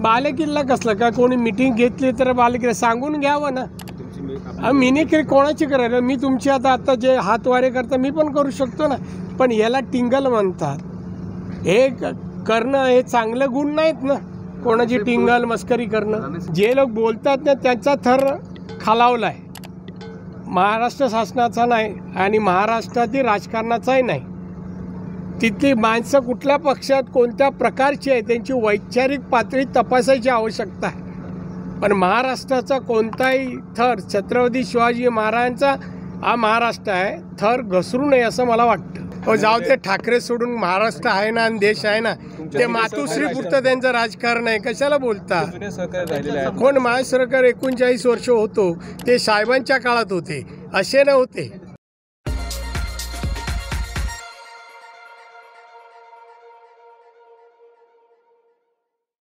बालेकिल्ला कसला का कोणी मिटिंग घेतली तर बालेकिल्ला सांगून घ्यावं ना. मिनिक्री कोणाची करायला मी तुमची आता जे हातवारे करता मी पण करू शकतो ना. पण याला टिंगल म्हणतात. हे करणं हे चांगलं गुण नाहीत ना. कोणाची टिंगल मस्करी करणं. जे लोक बोलतात ना त्यांचा थर खालावला आहे. महाराष्ट्र शासनाचा नाही आणि महाराष्ट्रातील राजकारणाचाही नाही. तिथली माणसं कुठल्या पक्षात कोणत्या प्रकारची आहे त्यांची वैचारिक पातळी तपासायची आवश्यकता आहे. पण महाराष्ट्राचा कोणताही थर छत्रपती शिवाजी महाराजांचा हा महाराष्ट्र आहे. थर घसरू नये असं मला वाटतं. जाऊ ते ठाकरे सोडून महाराष्ट्र आहे ना आणि देश आहे ना. ते मातोश्री पुरतं त्यांचं राजकारण आहे. कशाला बोलता. कोण महाराष्ट्र सरकार 39 वर्ष होतो ते साहेबांच्या काळात होते असे नव्हते.